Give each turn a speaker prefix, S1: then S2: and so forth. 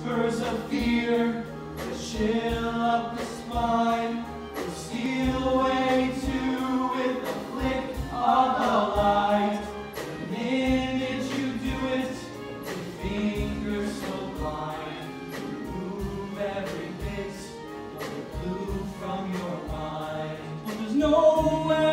S1: whispers of fear, the chill up the spine, will steal away too with the flick of the light. The minute you do it, your fingers so blind, remove every bit of the blue from your mind. But there's nowhere